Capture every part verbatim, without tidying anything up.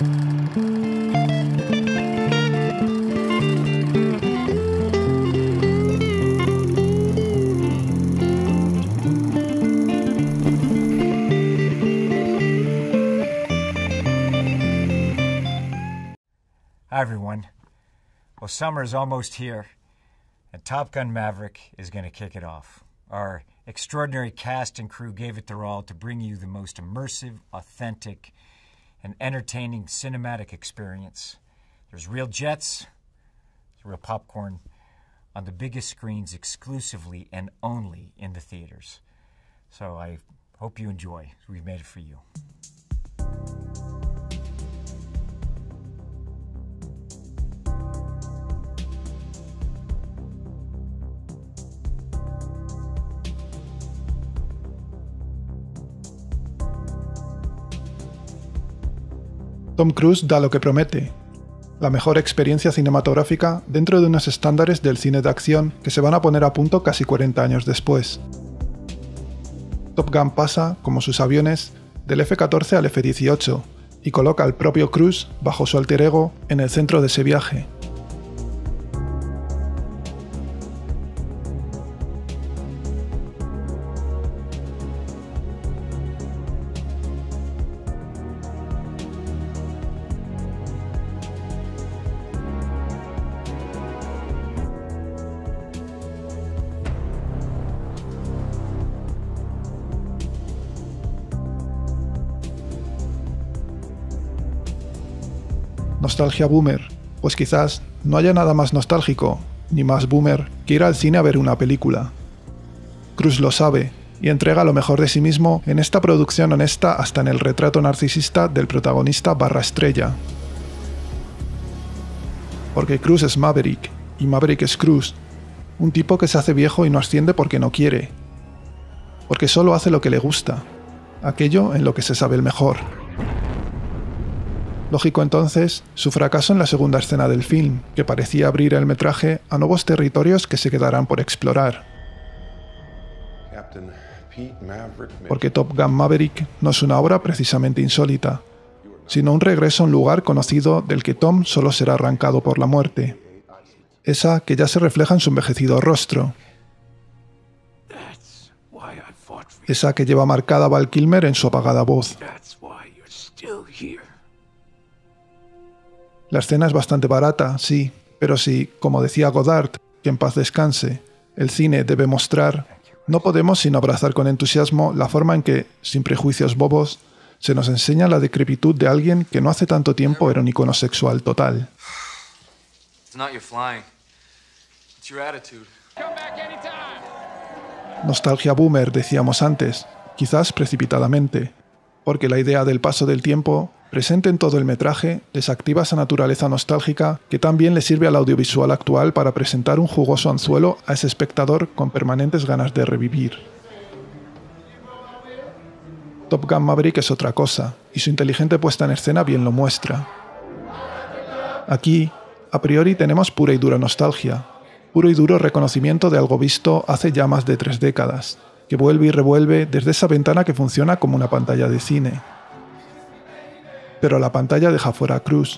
Hi everyone. Well, summer is almost here, and Top Gun Maverick is going to kick it off. Our extraordinary cast and crew gave it their all to bring you the most immersive, authentic, and entertaining cinematic experience. There's real jets, there's real popcorn on the biggest screens exclusively and only in the theaters. So I hope you enjoy. We've made it for you. Tom Cruise da lo que promete, la mejor experiencia cinematográfica dentro de unos estándares del cine de acción que se van a poner a punto casi cuarenta años después. Top Gun pasa, como sus aviones, del F catorce al F dieciocho y coloca al propio Cruise, bajo su alter ego, en el centro de ese viaje. Nostalgia boomer, pues quizás no haya nada más nostálgico, ni más boomer, que ir al cine a ver una película. Cruise lo sabe, y entrega lo mejor de sí mismo en esta producción honesta hasta en el retrato narcisista del protagonista barra estrella. Porque Cruise es Maverick, y Maverick es Cruise, un tipo que se hace viejo y no asciende porque no quiere. Porque solo hace lo que le gusta, aquello en lo que se sabe el mejor. Lógico entonces su fracaso en la segunda escena del film, que parecía abrir el metraje a nuevos territorios que se quedarán por explorar. Porque Top Gun Maverick no es una obra precisamente insólita, sino un regreso a un lugar conocido del que Tom solo será arrancado por la muerte, esa que ya se refleja en su envejecido rostro, esa que lleva marcada Val Kilmer en su apagada voz. La escena es bastante barata, sí, pero si, como decía Godard, que en paz descanse, el cine debe mostrar, no podemos sino abrazar con entusiasmo la forma en que, sin prejuicios bobos, se nos enseña la decrepitud de alguien que no hace tanto tiempo era un icono sexual total. Nostalgia boomer, decíamos antes, quizás precipitadamente, porque la idea del paso del tiempo, presente en todo el metraje, desactiva esa naturaleza nostálgica que también le sirve al audiovisual actual para presentar un jugoso anzuelo a ese espectador con permanentes ganas de revivir. Top Gun Maverick es otra cosa, y su inteligente puesta en escena bien lo muestra. Aquí, a priori tenemos pura y dura nostalgia, puro y duro reconocimiento de algo visto hace ya más de tres décadas, que vuelve y revuelve desde esa ventana que funciona como una pantalla de cine. Pero la pantalla deja fuera a Cruise.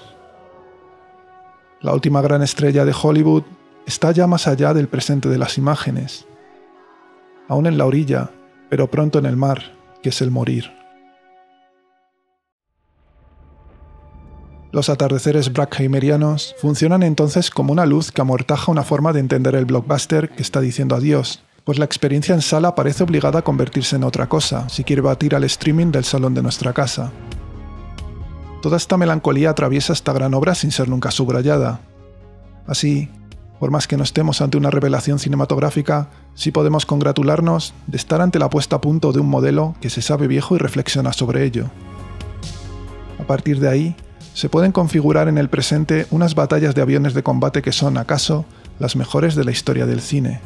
La última gran estrella de Hollywood está ya más allá del presente de las imágenes. Aún en la orilla, pero pronto en el mar, que es el morir. Los atardeceres brackheimerianos funcionan entonces como una luz que amortaja una forma de entender el blockbuster que está diciendo adiós, pues la experiencia en sala parece obligada a convertirse en otra cosa si quiere batir al streaming del salón de nuestra casa. Toda esta melancolía atraviesa esta gran obra sin ser nunca subrayada. Así, por más que no estemos ante una revelación cinematográfica, sí podemos congratularnos de estar ante la puesta a punto de un modelo que se sabe viejo y reflexiona sobre ello. A partir de ahí, se pueden configurar en el presente unas batallas de aviones de combate que son, acaso, las mejores de la historia del cine.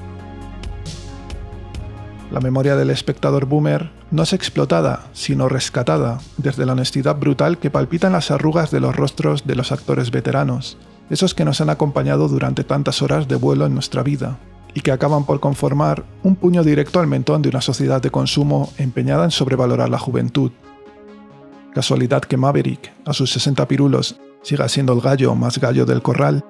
La memoria del espectador boomer no es explotada, sino rescatada, desde la honestidad brutal que palpita en las arrugas de los rostros de los actores veteranos, esos que nos han acompañado durante tantas horas de vuelo en nuestra vida, y que acaban por conformar un puño directo al mentón de una sociedad de consumo empeñada en sobrevalorar la juventud. Casualidad que Maverick, a sus sesenta pirulos, siga siendo el gallo más gallo del corral.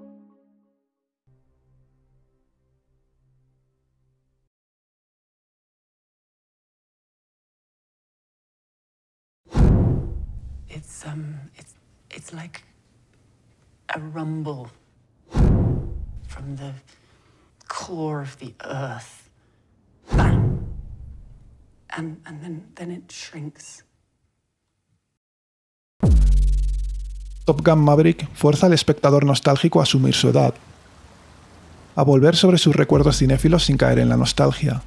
It's um, it's it's like a rumble from the core of the earth. Bang. And and then then it shrinks. Top Gun Maverick fuerza al espectador nostálgico a asumir su edad, a volver sobre sus recuerdos cinéfilos sin caer en la nostalgia.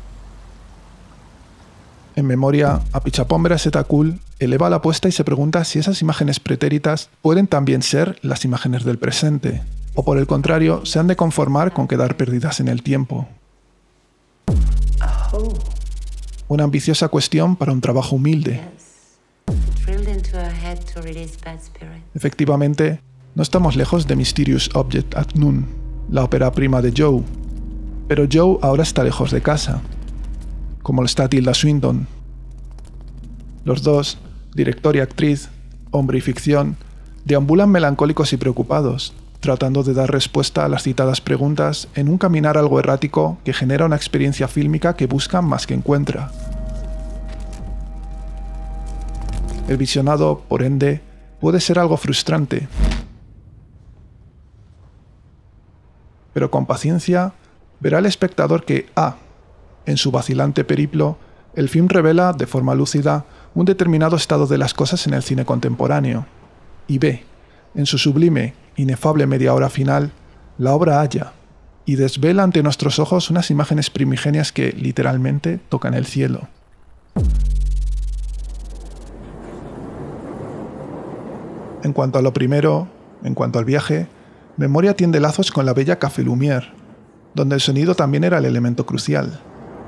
En memoria, Apichatpong Veerasettakul eleva la apuesta y se pregunta si esas imágenes pretéritas pueden también ser las imágenes del presente, o por el contrario, se han de conformar con quedar perdidas en el tiempo. Una ambiciosa cuestión para un trabajo humilde. Efectivamente, no estamos lejos de Mysterious Object at Noon, la ópera prima de Joe. Pero Joe ahora está lejos de casa, como lo está Tilda Swinton. Los dos, director y actriz, hombre y ficción, deambulan melancólicos y preocupados, tratando de dar respuesta a las citadas preguntas en un caminar algo errático que genera una experiencia fílmica que buscan más que encuentra. El visionado, por ende, puede ser algo frustrante. Pero con paciencia, verá el espectador que A. En su vacilante periplo, el film revela, de forma lúcida, un determinado estado de las cosas en el cine contemporáneo. Y B. En su sublime, inefable media hora final, la obra halla y desvela ante nuestros ojos unas imágenes primigenias que, literalmente, tocan el cielo. En cuanto a lo primero, en cuanto al viaje, Memoria tiende lazos con la bella Café Lumière, donde el sonido también era el elemento crucial.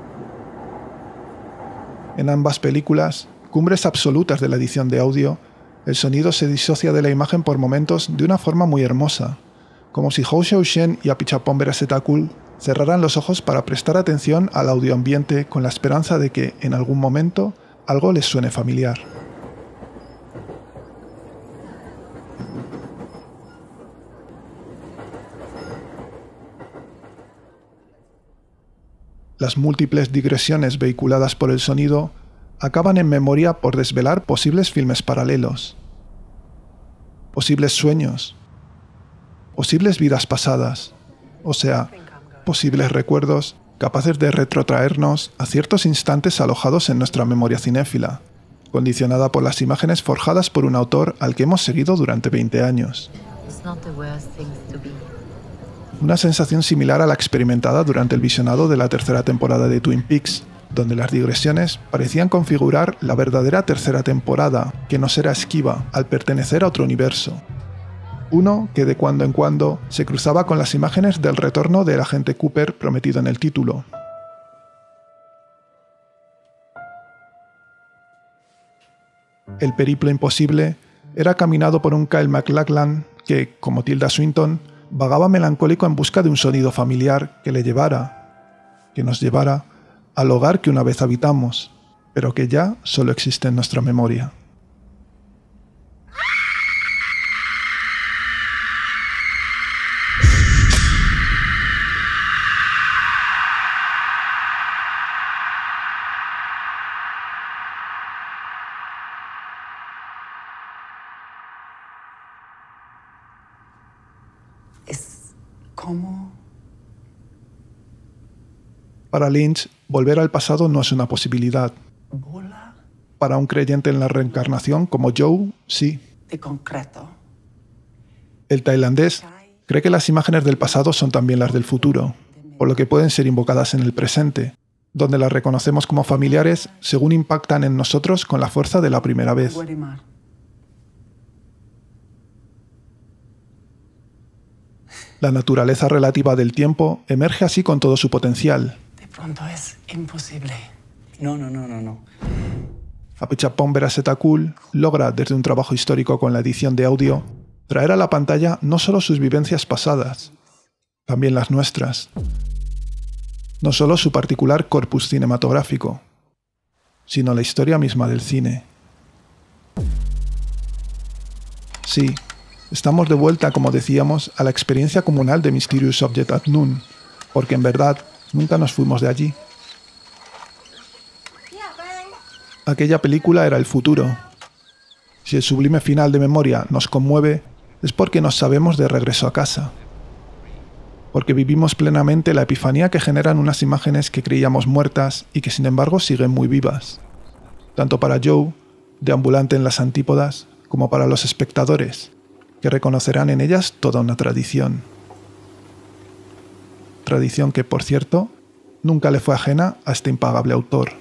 En ambas películas, cumbres absolutas de la edición de audio, el sonido se disocia de la imagen por momentos de una forma muy hermosa, como si Hou Hsiao-hsien y Apichatpong Veerasettakul cerraran los ojos para prestar atención al audioambiente con la esperanza de que, en algún momento, algo les suene familiar. Las múltiples digresiones vehiculadas por el sonido acaban en Memoria por desvelar posibles filmes paralelos, posibles sueños, posibles vidas pasadas, o sea, posibles recuerdos capaces de retrotraernos a ciertos instantes alojados en nuestra memoria cinéfila, condicionada por las imágenes forjadas por un autor al que hemos seguido durante veinte años. Una sensación similar a la experimentada durante el visionado de la tercera temporada de Twin Peaks, donde las digresiones parecían configurar la verdadera tercera temporada, que nos era esquiva al pertenecer a otro universo. Uno que de cuando en cuando se cruzaba con las imágenes del retorno del agente Cooper prometido en el título. El periplo imposible era caminado por un Kyle MacLachlan que, como Tilda Swinton, vagaba melancólico en busca de un sonido familiar que le llevara, que nos llevara, al hogar que una vez habitamos, pero que ya solo existe en nuestra memoria. Es como... Para Lynch, volver al pasado no es una posibilidad. bola Para un creyente en la reencarnación como Joe, sí. de concreto. El tailandés cree que las imágenes del pasado son también las del futuro, por lo que pueden ser invocadas en el presente, donde las reconocemos como familiares según impactan en nosotros con la fuerza de la primera vez. Guarimar. La naturaleza relativa del tiempo emerge así con todo su potencial. De pronto es imposible. No, no, no, no, no. Apichatpong Veerasettakul logra, desde un trabajo histórico con la edición de audio, traer a la pantalla no solo sus vivencias pasadas, también las nuestras. No solo su particular corpus cinematográfico, sino la historia misma del cine. Sí, estamos de vuelta, como decíamos, a la experiencia comunal de Mysterious Object at Noon, porque en verdad nunca nos fuimos de allí. Aquella película era el futuro. Si el sublime final de Memoria nos conmueve, es porque nos sabemos de regreso a casa. Porque vivimos plenamente la epifanía que generan unas imágenes que creíamos muertas y que sin embargo siguen muy vivas. Tanto para Joe, deambulante en las antípodas, como para los espectadores, que reconocerán en ellas toda una tradición. Tradición que, por cierto, nunca le fue ajena a este impagable autor.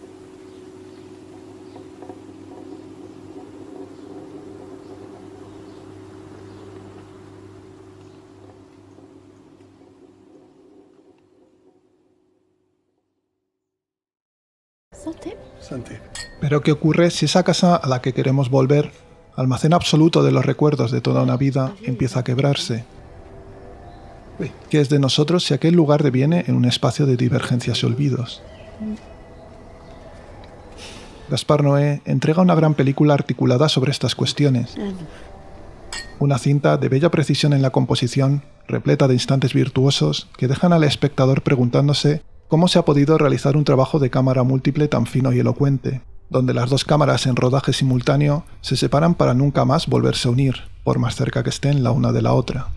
Pero ¿qué ocurre si esa casa a la que queremos volver, almacén absoluto de los recuerdos de toda una vida, empieza a quebrarse? ¿Qué es de nosotros si aquel lugar deviene en un espacio de divergencias y olvidos? Gaspar Noé entrega una gran película articulada sobre estas cuestiones. Una cinta de bella precisión en la composición, repleta de instantes virtuosos que dejan al espectador preguntándose cómo se ha podido realizar un trabajo de cámara múltiple tan fino y elocuente, donde las dos cámaras en rodaje simultáneo se separan para nunca más volverse a unir, por más cerca que estén la una de la otra.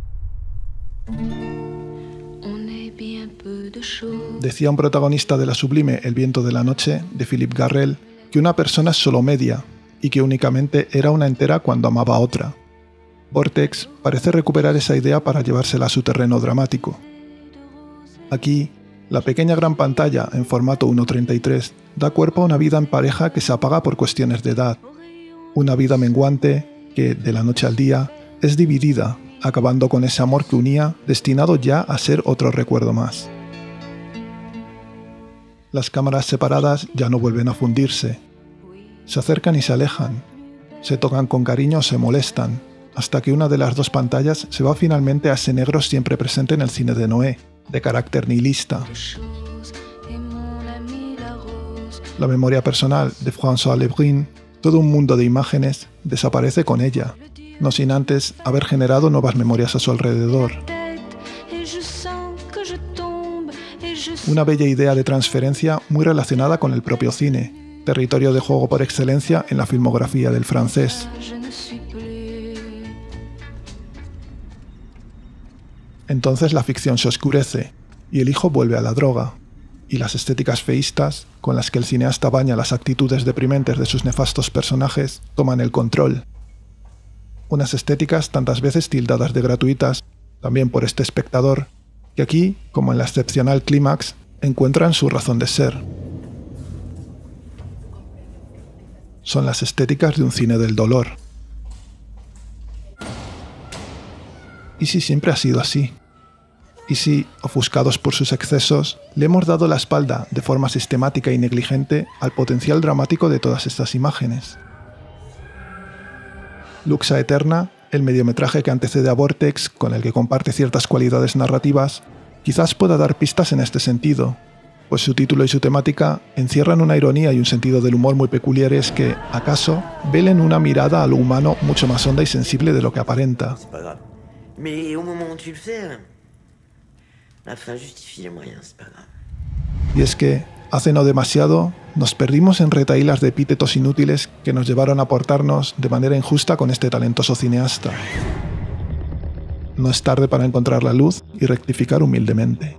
Decía un protagonista de la sublime El viento de la noche, de Philippe Garrel, que una persona es solo media, y que únicamente era una entera cuando amaba a otra. Vortex parece recuperar esa idea para llevársela a su terreno dramático. Aquí, la pequeña gran pantalla en formato uno treinta y tres da cuerpo a una vida en pareja que se apaga por cuestiones de edad. Una vida menguante que, de la noche al día, es dividida, acabando con ese amor que unía, destinado ya a ser otro recuerdo más. Las cámaras separadas ya no vuelven a fundirse. Se acercan y se alejan. Se tocan con cariño o se molestan, hasta que una de las dos pantallas se va finalmente a ese negro siempre presente en el cine de Noé, de carácter nihilista. La memoria personal de François Le Brun, todo un mundo de imágenes, desaparece con ella, no sin antes haber generado nuevas memorias a su alrededor. Una bella idea de transferencia muy relacionada con el propio cine, territorio de juego por excelencia en la filmografía del francés. Entonces la ficción se oscurece, y el hijo vuelve a la droga, y las estéticas feístas, con las que el cineasta baña las actitudes deprimentes de sus nefastos personajes, toman el control. Unas estéticas tantas veces tildadas de gratuitas, también por este espectador, que aquí, como en la excepcional clímax, encuentran su razón de ser. Son las estéticas de un cine del dolor. ¿Y si siempre ha sido así? ¿Y si, ofuscados por sus excesos, le hemos dado la espalda de forma sistemática y negligente al potencial dramático de todas estas imágenes? Luxa Eterna, el mediometraje que antecede a Vortex, con el que comparte ciertas cualidades narrativas, quizás pueda dar pistas en este sentido, pues su título y su temática encierran una ironía y un sentido del humor muy peculiares que, acaso, velen una mirada a lo humano mucho más honda y sensible de lo que aparenta. Y es que, hace no demasiado, nos perdimos en retahílas de epítetos inútiles que nos llevaron a portarnos de manera injusta con este talentoso cineasta. No es tarde para encontrar la luz y rectificar humildemente.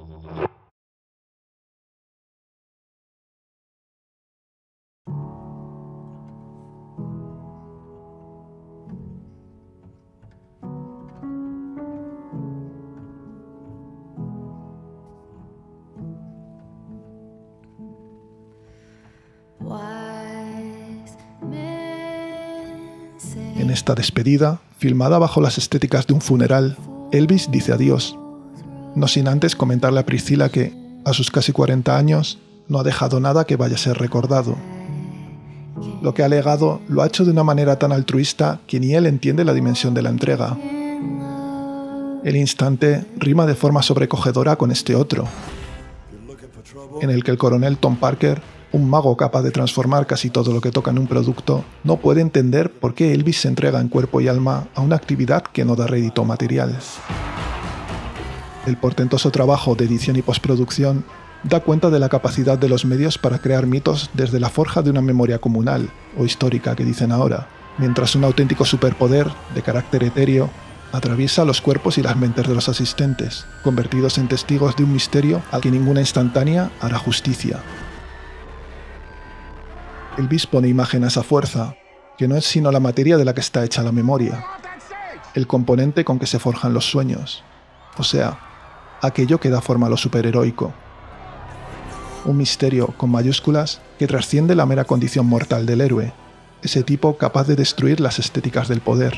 En esta despedida, filmada bajo las estéticas de un funeral, Elvis dice adiós, no sin antes comentarle a Priscilla que, a sus casi cuarenta años, no ha dejado nada que vaya a ser recordado. Lo que ha legado lo ha hecho de una manera tan altruista que ni él entiende la dimensión de la entrega. El instante rima de forma sobrecogedora con este otro, en el que el coronel Tom Parker un mago capaz de transformar casi todo lo que toca en un producto, no puede entender por qué Elvis se entrega en cuerpo y alma a una actividad que no da rédito material. El portentoso trabajo de edición y postproducción da cuenta de la capacidad de los medios para crear mitos desde la forja de una memoria comunal, o histórica que dicen ahora, mientras un auténtico superpoder, de carácter etéreo, atraviesa los cuerpos y las mentes de los asistentes, convertidos en testigos de un misterio al que ninguna instantánea hará justicia. Elvis pone imagen a esa fuerza, que no es sino la materia de la que está hecha la memoria, el componente con que se forjan los sueños, o sea, aquello que da forma a lo superheroico. Un misterio con mayúsculas que trasciende la mera condición mortal del héroe, ese tipo capaz de destruir las estéticas del poder.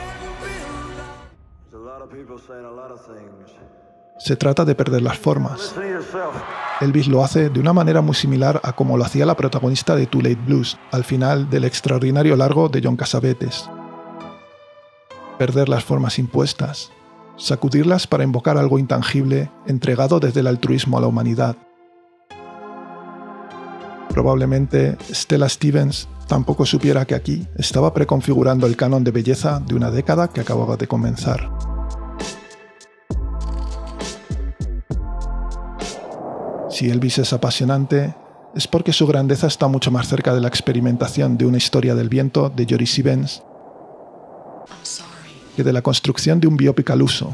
Se trata de perder las formas. Elvis lo hace de una manera muy similar a como lo hacía la protagonista de Too Late Blues, al final del extraordinario largo de John Cassavetes. Perder las formas impuestas, sacudirlas para invocar algo intangible, entregado desde el altruismo a la humanidad. Probablemente Stella Stevens tampoco supiera que aquí estaba preconfigurando el canon de belleza de una década que acababa de comenzar. Si Elvis es apasionante, es porque su grandeza está mucho más cerca de la experimentación de una historia del viento de Jory Stevens que de la construcción de un biopic al uso.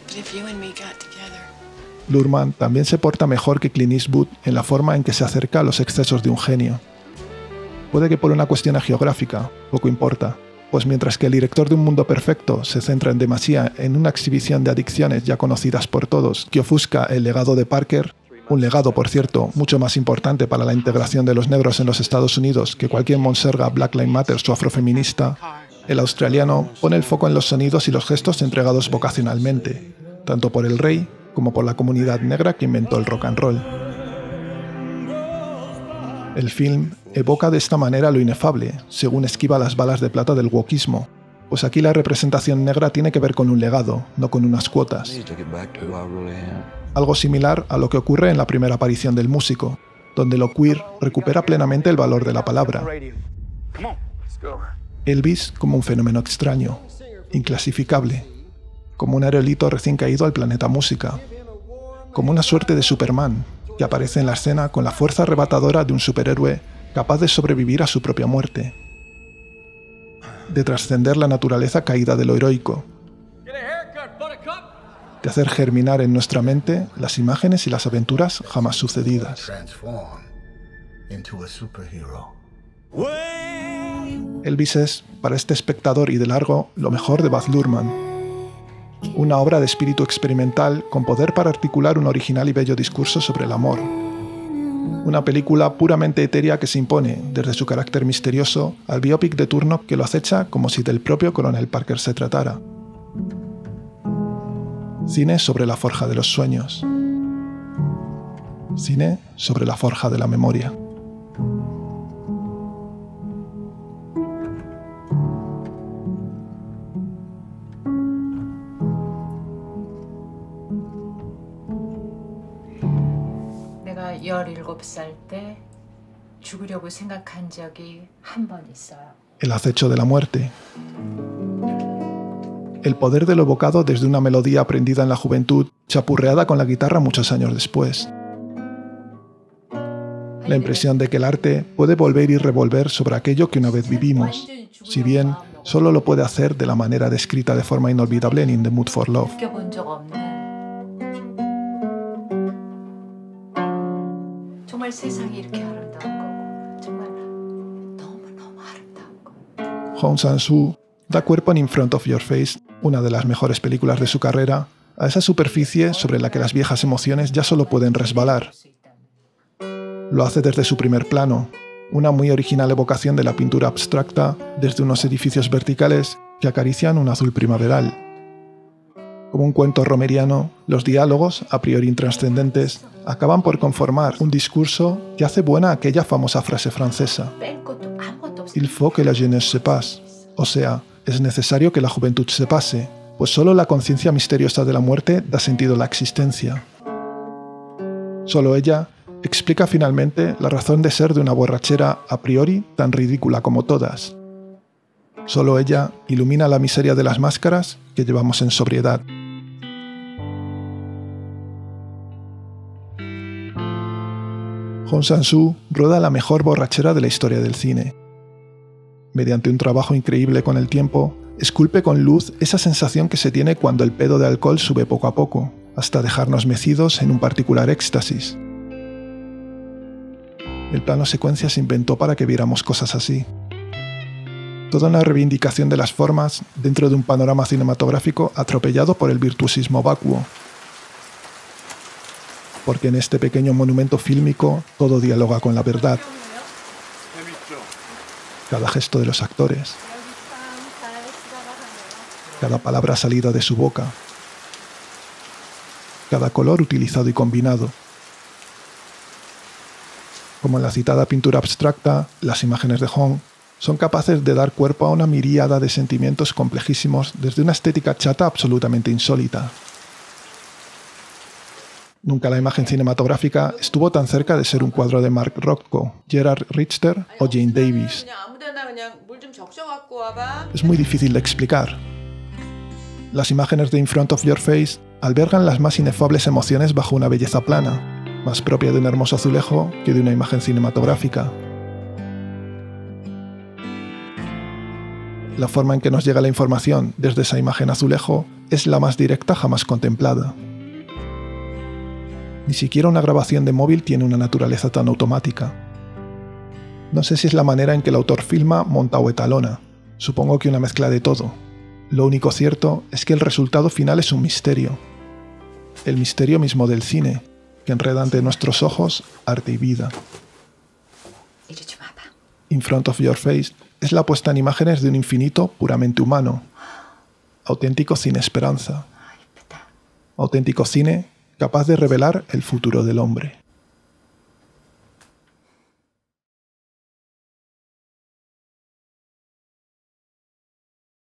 Luhrmann también se porta mejor que Clint Eastwood en la forma en que se acerca a los excesos de un genio. Puede que por una cuestión geográfica, poco importa, pues mientras que el director de Un Mundo Perfecto se centra en demasía en una exhibición de adicciones ya conocidas por todos que ofusca el legado de Parker, un legado, por cierto, mucho más importante para la integración de los negros en los Estados Unidos que cualquier monserga Black Lives Matter o afrofeminista, el australiano pone el foco en los sonidos y los gestos entregados vocacionalmente, tanto por el rey como por la comunidad negra que inventó el rock and roll. El film evoca de esta manera lo inefable, según esquiva las balas de plata del wokismo, pues aquí la representación negra tiene que ver con un legado, no con unas cuotas. Algo similar a lo que ocurre en la primera aparición del músico, donde lo queer recupera plenamente el valor de la palabra. Elvis como un fenómeno extraño, inclasificable, como un aerolito recién caído al planeta música, como una suerte de Superman que aparece en la escena con la fuerza arrebatadora de un superhéroe capaz de sobrevivir a su propia muerte, de trascender la naturaleza caída de lo heroico, de hacer germinar en nuestra mente las imágenes y las aventuras jamás sucedidas. Elvis es, para este espectador y de largo, lo mejor de Baz Luhrmann. Una obra de espíritu experimental con poder para articular un original y bello discurso sobre el amor. Una película puramente etérea que se impone, desde su carácter misterioso, al biopic de turno que lo acecha como si del propio coronel Parker se tratara. Cine sobre la forja de los sueños. Cine sobre la forja de la memoria. 내가 열일곱 살 때 죽으려고 생각한 적이 한 번 있어요. El acecho de la muerte. El poder de lo evocado desde una melodía aprendida en la juventud, chapurreada con la guitarra muchos años después. La impresión de que el arte puede volver y revolver sobre aquello que una vez vivimos, si bien solo lo puede hacer de la manera descrita de forma inolvidable en In the Mood for Love. 정말 세상이 이렇게 아름다운 거고 정말 너무너무 아름다운 거. Hong Sang-soo da cuerpo en In Front of Your Face, una de las mejores películas de su carrera, a esa superficie sobre la que las viejas emociones ya solo pueden resbalar. Lo hace desde su primer plano, una muy original evocación de la pintura abstracta desde unos edificios verticales que acarician un azul primaveral. Como un cuento romeriano, los diálogos, a priori intrascendentes, acaban por conformar un discurso que hace buena aquella famosa frase francesa: Il faut que la jeunesse se passe, o sea, es necesario que la juventud se pase, pues solo la conciencia misteriosa de la muerte da sentido a la existencia. Solo ella explica finalmente la razón de ser de una borrachera a priori tan ridícula como todas. Solo ella ilumina la miseria de las máscaras que llevamos en sobriedad. Hong Sang-soo rueda la mejor borrachera de la historia del cine. Mediante un trabajo increíble con el tiempo, esculpe con luz esa sensación que se tiene cuando el pedo de alcohol sube poco a poco, hasta dejarnos mecidos en un particular éxtasis. El plano secuencia se inventó para que viéramos cosas así. Toda una reivindicación de las formas dentro de un panorama cinematográfico atropellado por el virtuosismo vacuo. Porque en este pequeño monumento fílmico todo dialoga con la verdad. Cada gesto de los actores, cada palabra salida de su boca, cada color utilizado y combinado. Como en la citada pintura abstracta, las imágenes de Hong son capaces de dar cuerpo a una miríada de sentimientos complejísimos desde una estética chata absolutamente insólita. Nunca la imagen cinematográfica estuvo tan cerca de ser un cuadro de Mark Rothko, Gerard Richter o Jane Davis. Es muy difícil de explicar. Las imágenes de In Front of Your Face albergan las más inefables emociones bajo una belleza plana, más propia de un hermoso azulejo que de una imagen cinematográfica. La forma en que nos llega la información desde esa imagen azulejo es la más directa jamás contemplada. Ni siquiera una grabación de móvil tiene una naturaleza tan automática. No sé si es la manera en que el autor filma, monta o etalona. Supongo que una mezcla de todo. Lo único cierto es que el resultado final es un misterio. El misterio mismo del cine, que enreda ante nuestros ojos arte y vida. In Front of Your Face es la puesta en imágenes de un infinito puramente humano. Auténtico cine esperanza. Auténtico cine capaz de revelar el futuro del hombre.